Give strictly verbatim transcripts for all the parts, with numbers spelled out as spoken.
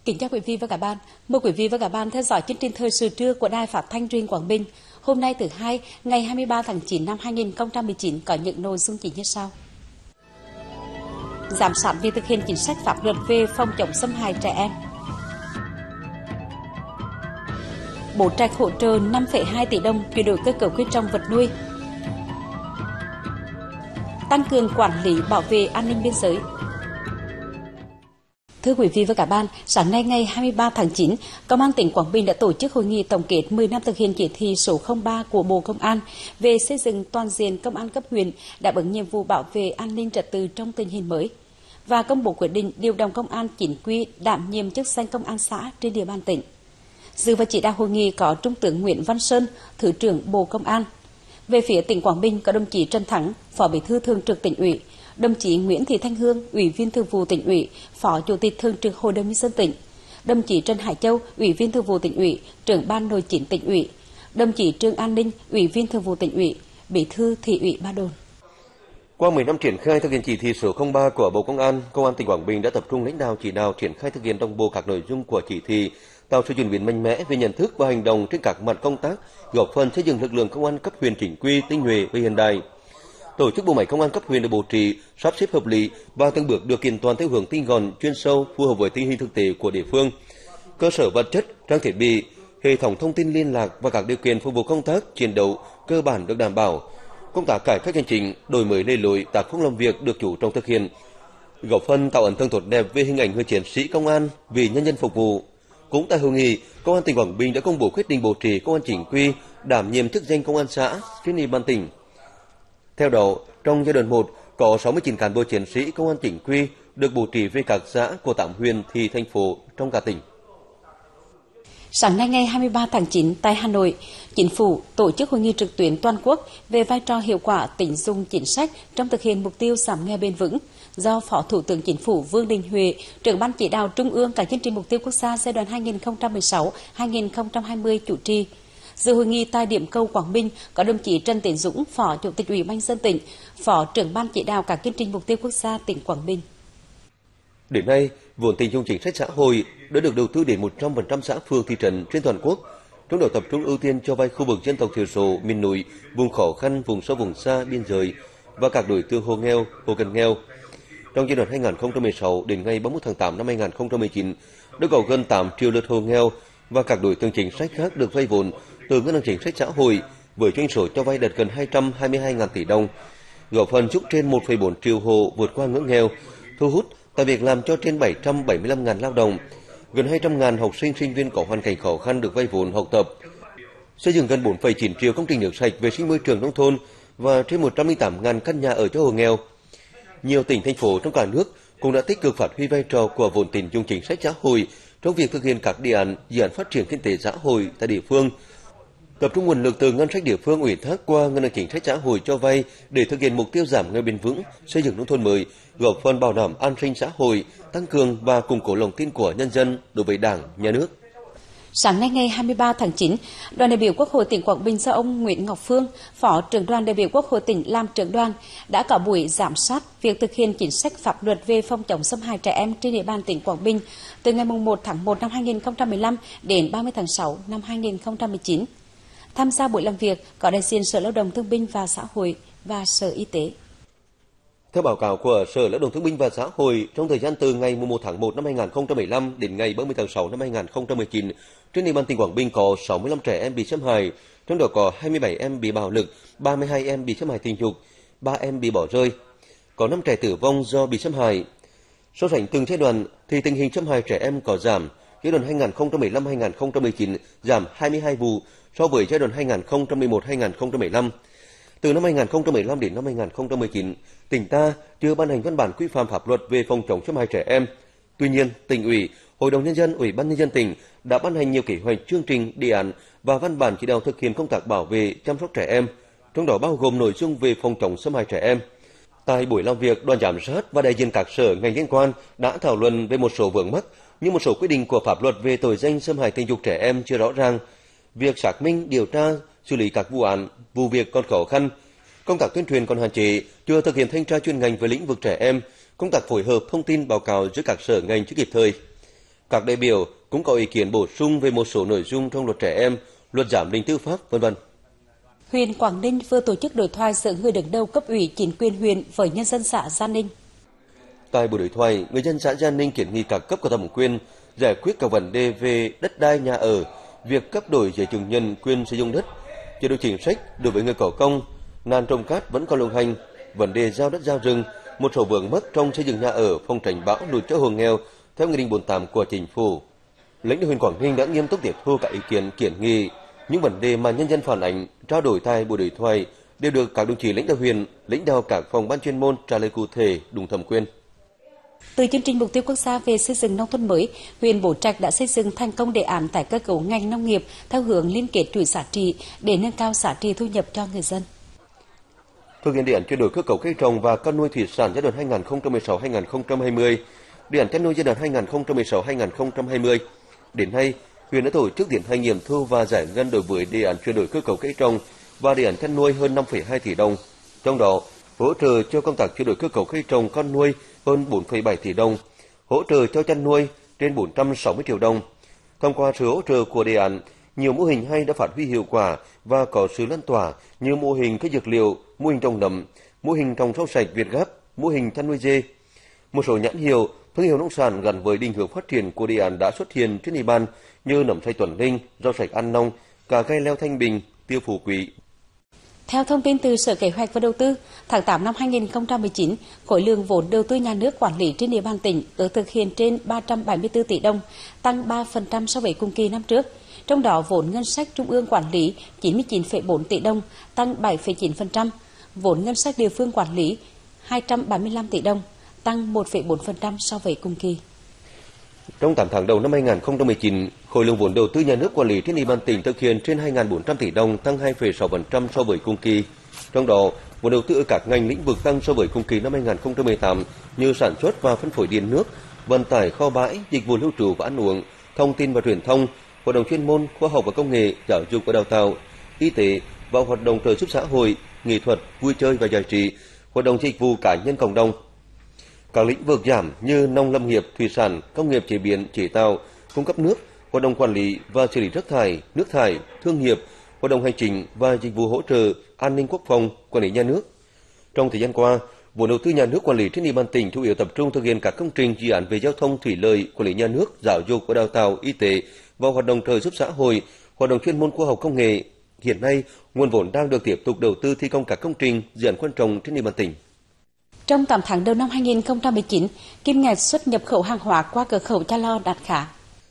Kính chào quý vị và các bạn. Mời quý vị và các bạn theo dõi chương trình thời sự trưa của Đài Phát thanh Truyền Quảng Bình. Hôm nay thứ hai, ngày hai mươi ba tháng chín năm hai nghìn không trăm mười chín có những nội dung chính như sau. Giám sát việc thực hiện chính sách pháp luật về phòng chống xâm hại trẻ em. Bố Trạch hỗ trợ năm phẩy hai tỷ đồng chuyển đổi cơ cấu cây trồng vật nuôi. Tăng cường quản lý bảo vệ an ninh biên giới. Thưa quý vị và các bạn, sáng nay ngày hai mươi ba tháng chín, Công an tỉnh Quảng Bình đã tổ chức hội nghị tổng kết mười năm thực hiện chỉ thị số không ba của Bộ Công an về xây dựng toàn diện công an cấp huyện đáp ứng nhiệm vụ bảo vệ an ninh trật tự trong tình hình mới và công bố quyết định điều động công an chính quy đảm nhiệm chức danh công an xã trên địa bàn tỉnh. Dự và chỉ đạo hội nghị có Trung tướng Nguyễn Văn Sơn, Thứ trưởng Bộ Công an. Về phía tỉnh Quảng Bình có đồng chí Trần Thắng, Phó Bí thư Thường trực Tỉnh ủy, đồng chí Nguyễn Thị Thanh Hương, Ủy viên Thường vụ Tỉnh ủy, Phó Chủ tịch Thường trực Hội đồng nhân dân tỉnh, đồng chí Trần Hải Châu, Ủy viên Thường vụ Tỉnh ủy, Trưởng ban Nội chính Tỉnh ủy, đồng chí Trương An Ninh, Ủy viên Thường vụ Tỉnh ủy, Bí thư Thị ủy Ba Đồn. Qua mười năm triển khai thực hiện chỉ thị số không ba của Bộ Công an, Công an tỉnh Quảng Bình đã tập trung lãnh đạo chỉ đạo triển khai thực hiện đồng bộ các nội dung của chỉ thị, tạo sự chuyển biến mạnh mẽ về nhận thức và hành động trên các mặt công tác, góp phần xây dựng lực lượng công an cấp huyện chính quy, tinh nhuệ và hiện đại. Tổ chức bộ máy công an cấp huyện được bố trí, sắp xếp hợp lý và từng bước được kiện toàn theo hướng tinh gọn, chuyên sâu, phù hợp với tình hình thực tế của địa phương. Cơ sở vật chất, trang thiết bị, hệ thống thông tin liên lạc và các điều kiện phục vụ công tác chiến đấu cơ bản được đảm bảo. Công tác cải cách hành chính, đổi mới lề lối, tác phong làm việc được chú trọng thực hiện, góp phần tạo ấn tượng tốt đẹp về hình ảnh người chiến sĩ công an vì nhân dân phục vụ. Cũng tại hội nghị, Công an tỉnh Quảng Bình đã công bố quyết định bố trí công an chính quy đảm nhiệm chức danh công an xã trên địa bàn tỉnh. Theo đó, trong giai đoạn một có sáu mươi chín cán bộ chiến sĩ công an chính quy được bố trí về các xã của tám huyện, thị, thành phố trong cả tỉnh. Sáng nay ngày hai mươi ba tháng chín tại Hà Nội, Chính phủ tổ chức hội nghị trực tuyến toàn quốc về vai trò hiệu quả tín dụng chính sách trong thực hiện mục tiêu giảm nghèo bền vững do Phó Thủ tướng Chính phủ Vương Đình Huệ, trưởng ban chỉ đạo Trung ương các chương trình mục tiêu quốc gia giai đoạn hai nghìn không trăm mười sáu đến hai nghìn không trăm hai mươi chủ trì. Dự hội nghị tại điểm cầu Quảng Bình có đồng chí Trần Tiến Dũng, Phó Chủ tịch Ủy ban nhân dân tỉnh, Phó trưởng ban chỉ đạo các chương trình mục tiêu quốc gia tỉnh Quảng Bình. Đến nay, vốn tín dụng chính sách xã hội đã được đầu tư đến một trăm phần trăm xã phường thị trấn trên toàn quốc, trong đó tập trung ưu tiên cho vay khu vực dân tộc thiểu số, miền núi, vùng khó khăn, vùng sâu vùng xa, biên giới và các đối tượng hộ nghèo, hộ cận nghèo. Trong giai đoạn hai nghìn không trăm mười sáu đến ngày ba mươi mốt tháng tám năm hai nghìn không trăm mười chín, đã có gần tám triệu lượt hộ nghèo và các đối tượng chính sách khác được vay vốn từ ngân hàng chính sách xã hội với doanh số cho vay đạt gần hai trăm hai mươi hai nghìn tỷ đồng, góp phần giúp trên một phẩy bốn triệu hộ vượt qua ngưỡng nghèo, thu hút tạo việc làm cho trên bảy trăm bảy mươi lăm nghìn lao động, gần hai trăm nghìn học sinh sinh viên có hoàn cảnh khó khăn được vay vốn học tập, xây dựng gần bốn phẩy chín triệu công trình nước sạch, vệ sinh môi trường nông thôn và trên một trăm lẻ tám nghìn căn nhà ở cho hộ nghèo. Nhiều tỉnh thành phố trong cả nước cũng đã tích cực phát huy vai trò của vốn tín dụng chính sách xã hội trong việc thực hiện các đề án, dự án phát triển kinh tế xã hội tại địa phương, tập trung nguồn lực từ ngân sách địa phương ủy thác qua ngân hàng chính sách xã hội cho vay để thực hiện mục tiêu giảm nghèo bền vững, xây dựng nông thôn mới, góp phần bảo đảm an sinh xã hội, tăng cường và củng cố lòng tin của nhân dân đối với Đảng, Nhà nước. Sáng nay ngày hai mươi ba tháng chín, đoàn đại biểu Quốc hội tỉnh Quảng Bình do ông Nguyễn Ngọc Phương, Phó trưởng đoàn đại biểu Quốc hội tỉnh làm trưởng đoàn, đã có buổi giám sát việc thực hiện chính sách pháp luật về phòng chống xâm hại trẻ em trên địa bàn tỉnh Quảng Bình từ ngày một tháng một năm hai nghìn không trăm mười lăm đến ba mươi tháng sáu năm hai nghìn không trăm mười chín. Tham gia buổi làm việc có đại diện Sở Lao động Thương binh và Xã hội và Sở Y tế. Theo báo cáo của Sở Lao động Thương binh và Xã hội, trong thời gian từ ngày mùng một tháng một năm hai nghìn không trăm mười lăm đến ngày ba mươi tháng sáu năm hai nghìn không trăm mười chín, trên địa bàn tỉnh Quảng Bình có sáu mươi lăm trẻ em bị xâm hại, trong đó có hai mươi bảy em bị bạo lực, ba mươi hai em bị xâm hại tình dục, ba em bị bỏ rơi. Có năm trẻ tử vong do bị xâm hại. So sánh từng giai đoạn thì tình hình xâm hại trẻ em có giảm. Giai đoạn hai nghìn không trăm mười lăm đến hai nghìn không trăm mười chín giảm hai mươi hai vụ so với giai đoạn hai nghìn không trăm mười một đến hai nghìn không trăm mười lăm. Từ năm hai nghìn không trăm mười lăm đến năm hai nghìn không trăm mười chín, tỉnh ta chưa ban hành văn bản quy phạm pháp luật về phòng chống xâm hại trẻ em. Tuy nhiên, tỉnh ủy, Hội đồng nhân dân, Ủy ban nhân dân tỉnh đã ban hành nhiều kế hoạch, chương trình, đề án và văn bản chỉ đạo thực hiện công tác bảo vệ, chăm sóc trẻ em, trong đó bao gồm nội dung về phòng chống xâm hại trẻ em. Tại buổi làm việc, đoàn giám sát và đại diện các sở ngành liên quan đã thảo luận về một số vướng mắc như một số quy định của pháp luật về tội danh xâm hại tình dục trẻ em chưa rõ ràng, việc xác minh, điều tra, xử lý các vụ án, vụ việc còn khó khăn, công tác tuyên truyền còn hạn chế, chưa thực hiện thanh tra chuyên ngành về lĩnh vực trẻ em, công tác phối hợp thông tin báo cáo giữa các sở ngành chưa kịp thời. Các đại biểu cũng có ý kiến bổ sung về một số nội dung trong luật trẻ em, luật giám định tư pháp, vân vân. Huyện Quảng Ninh vừa tổ chức đối thoại giữa người đứng đầu cấp ủy chính quyền huyện với nhân dân xã Gia Ninh. Tại buổi đối thoại, người dân xã Gia Ninh kiến nghị các cấp có thẩm quyền giải quyết các vấn đề về đất đai, nhà ở, việc cấp đổi giấy chứng nhận quyền sử dụng đất, chế độ chính sách đối với người có công, nạn trồng cát vẫn còn lộng hành, vấn đề giao đất giao rừng, một số vướng mắc trong xây dựng nhà ở, phòng tránh bão lụt cho hộ nghèo theo nghị định bốn mươi tám của chính phủ. Lãnh đạo huyện Quảng Ninh đã nghiêm túc tiếp thu các ý kiến kiến nghị, những vấn đề mà nhân dân phản ánh, trao đổi tại buổi đối thoại đều được các đồng chí lãnh đạo huyện, lãnh đạo các phòng ban chuyên môn trả lời cụ thể, đúng thẩm quyền. Từ chương trình mục tiêu quốc gia về xây dựng nông thôn mới, huyện Bố Trạch đã xây dựng thành công đề án tái cơ cấu ngành nông nghiệp theo hướng liên kết chuỗi giá trị để nâng cao giá trị thu nhập cho người dân. Thực hiện đề án chuyển đổi cơ cấu cây trồng và chăn nuôi thủy sản giai đoạn hai nghìn không trăm mười sáu đến hai nghìn không trăm hai mươi, đề án chăn nuôi giai đoạn hai nghìn không trăm mười sáu đến hai nghìn không trăm hai mươi. Đến nay, huyện đã tổ chức tiến hành nghiệm thu và giải ngân đối với đề án chuyển đổi cơ cấu cây trồng và đề án chăn nuôi hơn năm phẩy hai tỷ đồng. Trong đó, hỗ trợ cho công tác chuyển đổi cơ cấu cây trồng con nuôi hơn bốn phẩy bảy tỷ đồng, hỗ trợ cho chăn nuôi trên bốn trăm sáu mươi triệu đồng. Thông qua sự hỗ trợ của đề án, nhiều mô hình hay đã phát huy hiệu quả và có sự lan tỏa như mô hình cây dược liệu, mô hình trồng nấm, mô hình trồng rau sạch Việt Gáp, mô hình chăn nuôi dê. Một số nhãn hiệu, thương hiệu nông sản gắn với định hướng phát triển của đề án đã xuất hiện trên địa bàn như nấm xay Tuấn Linh, rau sạch An Nông, cà gai leo Thanh Bình, tiêu Phú Quý. Theo thông tin từ Sở Kế hoạch và Đầu tư, tháng tám năm hai nghìn không trăm mười chín, khối lượng vốn đầu tư nhà nước quản lý trên địa bàn tỉnh được thực hiện trên ba trăm bảy mươi tư tỷ đồng, tăng ba phần trăm so với cùng kỳ năm trước. Trong đó, vốn ngân sách trung ương quản lý chín mươi chín phẩy bốn tỷ đồng, tăng bảy phẩy chín phần trăm, vốn ngân sách địa phương quản lý hai trăm bảy mươi lăm tỷ đồng, tăng một phẩy bốn phần trăm so với cùng kỳ. Trong tám tháng đầu năm hai nghìn không trăm mười chín, khối lượng vốn đầu tư nhà nước quản lý trên địa bàn tỉnh thực hiện trên hai nghìn bốn trăm tỷ đồng, tăng hai phẩy sáu phần trăm so với cùng kỳ. Trong đó, vốn đầu tư ở các ngành lĩnh vực tăng so với cùng kỳ năm hai nghìn không trăm mười tám như sản xuất và phân phối điện nước, vận tải, kho bãi, dịch vụ lưu trú và ăn uống, thông tin và truyền thông, hoạt động chuyên môn, khoa học và công nghệ, giáo dục và đào tạo, y tế và hoạt động trợ giúp xã hội, nghệ thuật, vui chơi và giải trí, hoạt động dịch vụ cá nhân cộng đồng. Các lĩnh vực giảm như nông lâm nghiệp, thủy sản, công nghiệp chế biến, chế tạo, cung cấp nước, hoạt động quản lý và xử lý rác thải, nước thải, thương nghiệp, hoạt động hành chính và dịch vụ hỗ trợ, an ninh quốc phòng, quản lý nhà nước. Trong thời gian qua, vốn đầu tư nhà nước quản lý trên địa bàn tỉnh chủ yếu tập trung thực hiện các công trình dự án về giao thông, thủy lợi, quản lý nhà nước, giáo dục và đào tạo, y tế và hoạt động trợ giúp xã hội, hoạt động chuyên môn khoa học công nghệ. Hiện nay, nguồn vốn đang được tiếp tục đầu tư thi công các công trình dự án quan trọng trên địa bàn tỉnh. Trong tám tháng đầu năm hai nghìn không trăm mười chín, kim ngạch xuất nhập khẩu hàng hóa qua cửa khẩu Cha Lo đạt khá.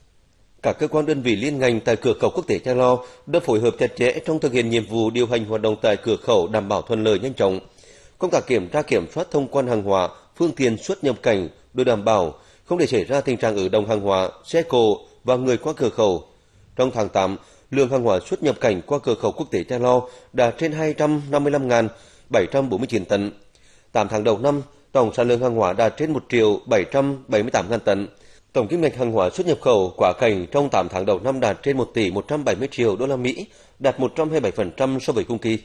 Các cơ quan đơn vị liên ngành tại cửa khẩu quốc tế Cha Lo đã phối hợp chặt chẽ trong thực hiện nhiệm vụ điều hành hoạt động tại cửa khẩu đảm bảo thuận lợi nhanh chóng. Công tác kiểm tra kiểm soát thông quan hàng hóa, phương tiện xuất nhập cảnh được đảm bảo, không để xảy ra tình trạng ứ động hàng hóa, xe cộ và người qua cửa khẩu. Trong tháng tám, lượng hàng hóa xuất nhập cảnh qua cửa khẩu quốc tế Cha Lo đạt trên hai trăm năm mươi lăm nghìn bảy trăm bốn mươi chín tấn. tám tháng đầu năm, tổng sản lượng hàng hóa đạt trên một triệu bảy trăm bảy mươi tám nghìn tấn. Tổng kim ngạch hàng hóa xuất nhập khẩu quá cảnh trong tám tháng đầu năm đạt trên một tỷ một trăm bảy mươi triệu đô la Mỹ, đạt một trăm hai mươi bảy phần trăm so với cùng kỳ.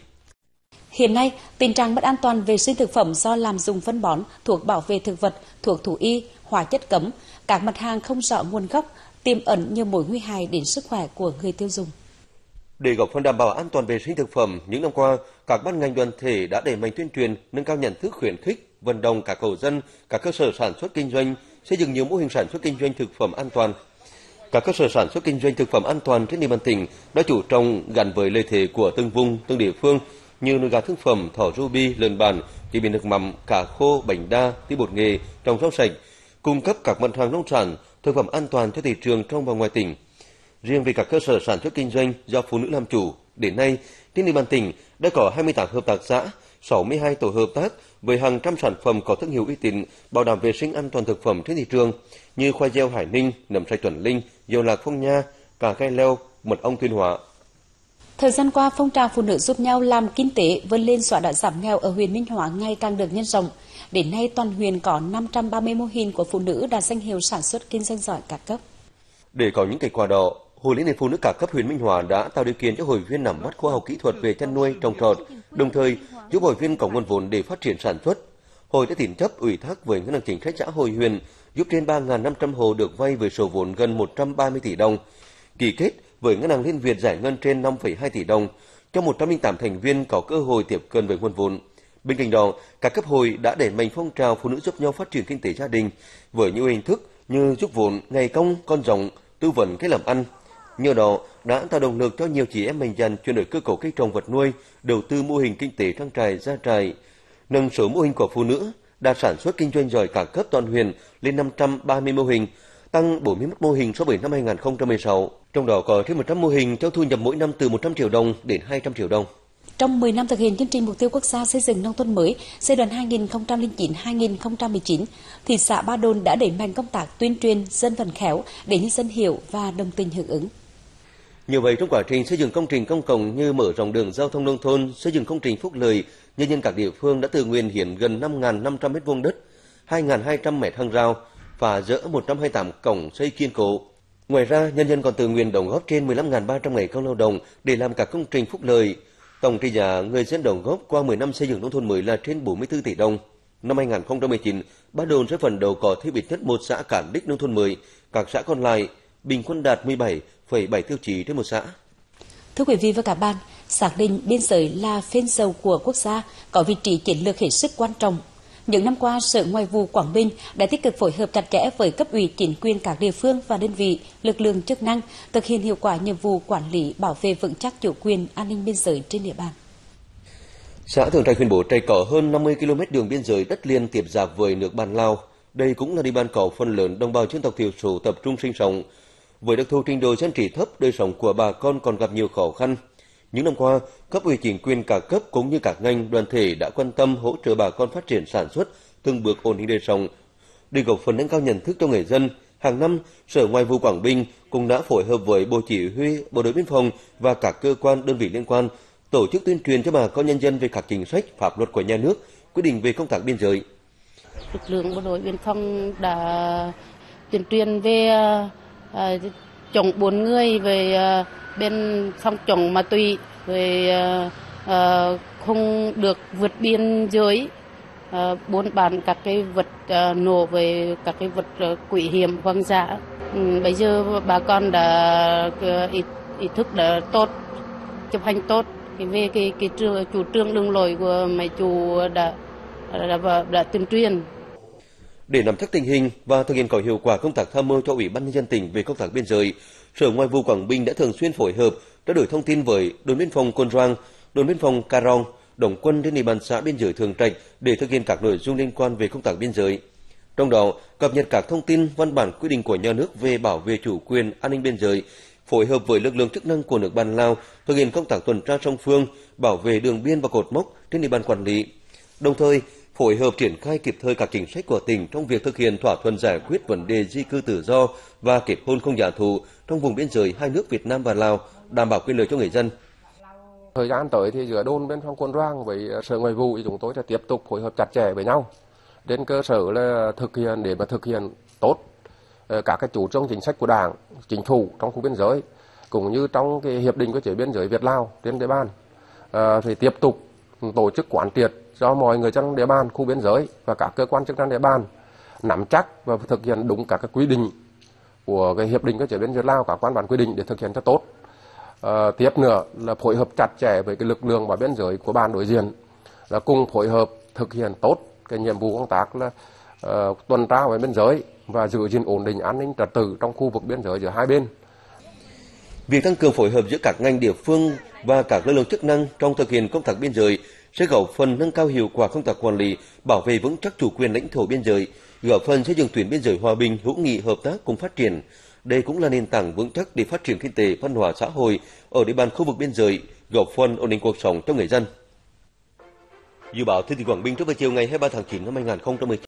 Hiện nay, tình trạng mất an toàn vệ sinh thực phẩm do làm dùng phân bón, thuốc bảo vệ thực vật, thuốc thú y, hóa chất cấm, các mặt hàng không rõ nguồn gốc tiềm ẩn nhiều mối nguy hại đến sức khỏe của người tiêu dùng. Để góp phần đảm bảo an toàn vệ sinh thực phẩm, những năm qua, các ban ngành đoàn thể đã đẩy mạnh tuyên truyền, nâng cao nhận thức, khuyến khích, vận động các hộ dân, các cơ sở sản xuất kinh doanh xây dựng nhiều mô hình sản xuất kinh doanh thực phẩm an toàn. Các cơ sở sản xuất kinh doanh thực phẩm an toàn trên địa bàn tỉnh đã chủ trọng gắn với lợi thế của từng vùng, từng địa phương như nuôi gà thương phẩm, thỏ ruby, lợn bản, chế biến nước mắm, cá khô, bánh đa, tiêu bột nghệ, trồng rau sạch, cung cấp các mặt hàng nông sản, thực phẩm an toàn cho thị trường trong và ngoài tỉnh. Riêng về các cơ sở sản xuất kinh doanh do phụ nữ làm chủ, đến nay, trên địa bàn tỉnh đã có hai mươi tám hợp tác xã, sáu mươi hai tổ hợp tác với hàng trăm sản phẩm có thương hiệu uy tín, bảo đảm vệ sinh an toàn thực phẩm trên thị trường như khoai gieo Hải Ninh, nấm xay Tuấn Linh, dầu lạc Phong Nha, cà gai leo, mật ong Tuyên Hóa. Thời gian qua, phong trào phụ nữ giúp nhau làm kinh tế vươn lên xóa đói giảm nghèo ở huyện Minh Hóa ngày càng được nhân rộng. Đến nay, toàn huyện có năm trăm ba mươi mô hình của phụ nữ đạt danh hiệu sản xuất kinh doanh giỏi các cấp. Để có những kết quả đó, Hội Liên hiệp Phụ nữ các cấp huyện Minh Hóa đã tạo điều kiện cho hội viên nắm bắt khoa học kỹ thuật về chăn nuôi, trồng trọt, đồng thời giúp hội viên có nguồn vốn để phát triển sản xuất. Hội đã tín chấp ủy thác với Ngân hàng Chính sách Xã hội huyện giúp trên ba nghìn năm trăm hộ được vay với số vốn gần một trăm ba mươi tỷ đồng. Ký kết với Ngân hàng Liên Việt giải ngân trên năm phẩy hai tỷ đồng, cho một trăm lẻ tám thành viên có cơ hội tiếp cận với nguồn vốn. Bên cạnh đó, các cấp hội đã đẩy mạnh phong trào phụ nữ giúp nhau phát triển kinh tế gia đình với nhiều hình thức như giúp vốn, ngày công, con rồng, tư vấn cách làm ăn. Nhờ đó đã tạo động lực cho nhiều chị em mạnh dạn chuyển đổi cơ cấu cây trồng vật nuôi, đầu tư mô hình kinh tế trang trại gia trại, nâng số mô hình của phụ nữ đạt sản xuất kinh doanh giỏi cả cấp toàn huyện lên năm trăm ba mươi mô hình, tăng bốn mươi mốt mô hình so với năm hai nghìn không trăm mười sáu. Trong đó có trên một trăm mô hình cho thu nhập mỗi năm từ một trăm triệu đồng đến hai trăm triệu đồng. Trong mười năm thực hiện chương trình mục tiêu quốc gia xây dựng nông thôn mới giai đoạn hai nghìn không trăm lẻ chín đến hai nghìn không trăm mười chín, thị xã Ba Đồn đã đẩy mạnh công tác tuyên truyền dân vận khéo để nhân dân hiểu và đồng tình hưởng ứng. Như vậy, trong quá trình xây dựng công trình công cộng như mở rộng đường giao thông nông thôn, xây dựng công trình phúc lợi, nhân dân các địa phương đã tự nguyện hiến gần năm nghìn năm trăm mét vuông đất, hai nghìn hai trăm mét hàng rào, phá dỡ một trăm hai mươi tám cổng xây kiên cố. Ngoài ra, nhân dân còn tự nguyện đóng góp trên mười lăm nghìn ba trăm ngày công lao động để làm các công trình phúc lợi. Tổng trị giá người dân đóng góp qua mười năm xây dựng nông thôn mới là trên bốn mươi tư tỷ đồng. Năm hai nghìn không trăm mười chín, Ba Đồn sẽ phấn đấu có thêm ít nhất một xã cán đích nông thôn mới, các xã còn lại bình quân đạt mười bảy phẩy bảy tiêu chí trên một xã. Thưa quý vị và các bạn, xác định biên giới là phên dầu của quốc gia, có vị trí chiến lược hết sức quan trọng. Những năm qua, Sở Ngoại vụ Quảng Bình đã tích cực phối hợp chặt chẽ với cấp ủy chính quyền các địa phương và đơn vị, lực lượng chức năng thực hiện hiệu quả nhiệm vụ quản lý, bảo vệ vững chắc chủ quyền, an ninh biên giới trên địa bàn. Xã Thượng Trạch, huyện Bố Trạch có hơn năm mươi ki lô mét đường biên giới đất liền tiếp giáp với nước bạn Lào. Đây cũng là địa bàn có phần lớn đồng bào dân tộc thiểu số tập trung sinh sống. Với đặc thù trình độ dân trí thấp, đời sống của bà con còn gặp nhiều khó khăn. Những năm qua, cấp ủy chính quyền cả cấp cũng như các ngành đoàn thể đã quan tâm hỗ trợ bà con phát triển sản xuất, từng bước ổn định đời sống. Để góp phần nâng cao nhận thức cho người dân, hàng năm Sở Ngoại vụ Quảng Bình cũng đã phối hợp với Bộ Chỉ huy Bộ đội Biên phòng và các cơ quan đơn vị liên quan tổ chức tuyên truyền cho bà con nhân dân về các chính sách, pháp luật của nhà nước, quy định về công tác biên giới. Lực lượng Bộ đội Biên phòng đã tuyên truyền về uh, chống bốn người về uh, bên phòng chống ma túy, về uh, uh, không được vượt biên giới, uh, buôn bán các cái vật uh, nổ, về các cái vật uh, quý hiếm hoang dã. Um, bây giờ bà con đã uh, ý, ý thức đã tốt, chấp hành tốt về cái cái chủ trương đường lối của mấy chủ đã đã, đã, đã tuyên truyền. Để nắm chắc tình hình và thực hiện có hiệu quả công tác tham mưu cho Ủy ban nhân dân tỉnh về công tác biên giới, Sở Ngoại vụ Quảng Bình đã thường xuyên phối hợp, trao đổi thông tin với đồn biên phòng Cồn Roang, đồn biên phòng Ca Rong, đóng quân trên địa bàn xã biên giới Thượng Trạch để thực hiện các nội dung liên quan về công tác biên giới. Trong đó, cập nhật các thông tin, văn bản quy định của nhà nước về bảo vệ chủ quyền, an ninh biên giới, phối hợp với lực lượng chức năng của nước bạn Lào thực hiện công tác tuần tra song phương, bảo vệ đường biên và cột mốc trên địa bàn quản lý. Đồng thời, phối hợp triển khai kịp thời các chính sách của tỉnh trong việc thực hiện thỏa thuận giải quyết vấn đề di cư tự do và kết hôn không giả thù trong vùng biên giới hai nước Việt Nam và Lào, đảm bảo quyền lợi cho người dân. Thời gian tới thì giữa đồn biên phòng Cồn Roang với Sở Ngoại vụ thì chúng tôi sẽ tiếp tục phối hợp chặt chẽ với nhau trên cơ sở là thực hiện để mà thực hiện tốt các cái chủ trương chính sách của Đảng, Chính phủ trong khu biên giới cũng như trong cái hiệp định cơ chế biên giới Việt Lào trên địa bàn, à, thì tiếp tục tổ chức quán triệt cho mọi người dân địa bàn khu biên giới và các cơ quan chức năng địa bàn nắm chắc và thực hiện đúng các cái quy định của cái hiệp định cơ chế biên giới Lào, các văn bản quy định để thực hiện cho tốt. À, tiếp nữa là phối hợp chặt chẽ với cái lực lượng bảo biên giới của ban đối diện, là cùng phối hợp thực hiện tốt cái nhiệm vụ công tác là uh, tuần tra với biên giới và giữ gìn ổn định an ninh trật tự trong khu vực biên giới giữa hai bên. Việc tăng cường phối hợp giữa các ngành địa phương và các lực lượng chức năng trong thực hiện công tác biên giới sẽ góp phần nâng cao hiệu quả công tác quản lý, bảo vệ vững chắc chủ quyền lãnh thổ biên giới, góp phần xây dựng tuyến biên giới hòa bình, hữu nghị, hợp tác cùng phát triển. Đây cũng là nền tảng vững chắc để phát triển kinh tế, văn hóa xã hội ở địa bàn khu vực biên giới, góp phần ổn định cuộc sống cho người dân. Dự báo thời tiết Quảng Bình trong chiều ngày hai mươi ba tháng chín năm hai nghìn không trăm mười chín.